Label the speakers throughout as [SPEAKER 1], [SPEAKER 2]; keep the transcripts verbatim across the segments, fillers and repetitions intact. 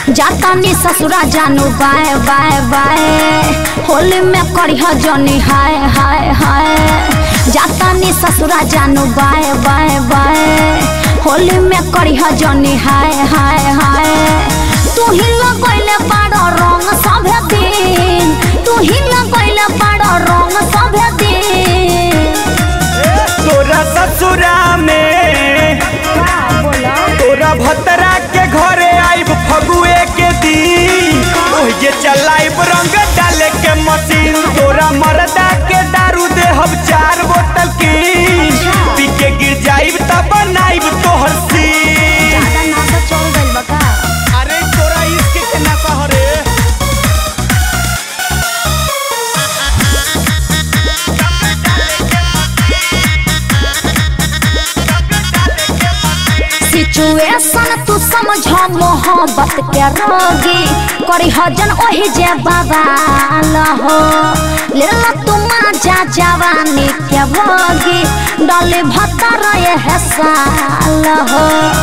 [SPEAKER 1] जाता नी ससुरा जानू बाय बाय बाय होली में करिह जनी हाय हाय हाय जाता नी ससुरा जानू बाय बाय बाय होली में करिह जनी हाय हाय हाय तू ही लगैले बाड़ रंग सभे दिन तू ही लगैले बाड़ रंग सभे दिन
[SPEAKER 2] तोरा ससुरा में तोरा भतरा के घरे आइब फगुए के दिन ओहिजे चलाइब रंग डाले के मशीन तोरा मर्दा के दारू देहब चार बोतल की पी के गिर जाइब तब बनाइब तोहर सीन।
[SPEAKER 1] ज्यादा नासा चल गइल बा का?
[SPEAKER 2] अरे तोरा इसके के नासा हरे
[SPEAKER 1] सिचुएशन तू समझ मोहब्बत के रोगी करी हजन ओही जे बवाल हो ले ला तू मजा जवानी के भोगी डाले भतर ये साल हो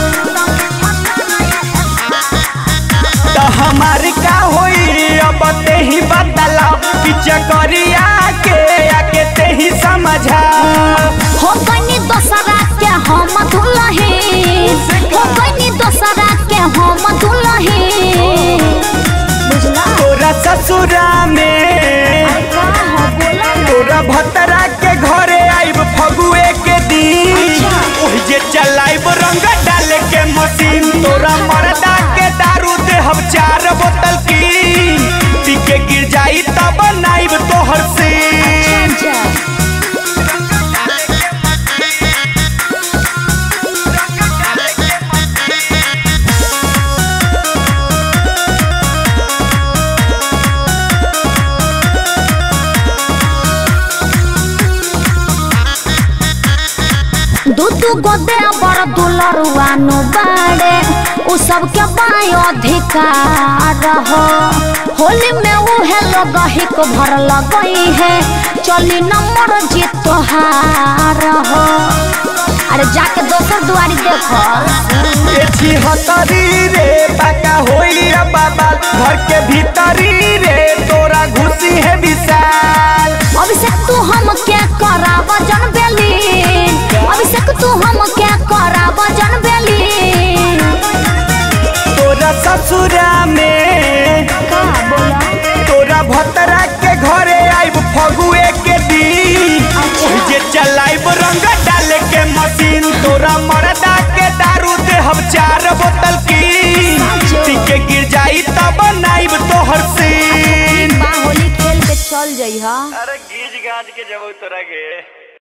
[SPEAKER 2] तो हमारी का होई अब ते ही बदला पीछे करिया के आके ते ही समझा
[SPEAKER 1] हो गनी दोसरा के हम दुल्हन हो गनी दोसरा के हम दुल्हन बुझला
[SPEAKER 2] तोरा ससुरा में तोरा भतरा के घरे आइब फगुए के दिन ओहिजे चलाइब रंग डाले के मशीन तोरा मर्दा के दारू देहब चार बोतल की पी के गिर जाई तब बनाइब तोहर सीन।
[SPEAKER 1] दू दू गो देवर दुलरुआ नो बाड़े उ सब के बाय अधिकार हो होली में उहे लोग ही को भर लगई है चली नंबर जीत तोहार हो अरे जाके दोसर दुआरी देखो
[SPEAKER 2] हतरी रे बाका होई बाबा घर के भीतरी रे तोरा घुसी है विशाल
[SPEAKER 1] अभिषेक तू हम क्या कराब जन बेली अभिषेक तू हम क्या कराब जन बेली
[SPEAKER 2] तोरा ससुरा में
[SPEAKER 1] का बोला
[SPEAKER 2] तोरा भतरा के घरे आइब फगुए के दिन जे चलाइब रंग डाले के मशीन तोरा मर्दा के दारू देहब चार बोतल की पी के गिर जाई तब बनाइब तोहर सीन।
[SPEAKER 1] होली खेल के चल जाई हा
[SPEAKER 2] अरे गीज गाज के जब तोरा गे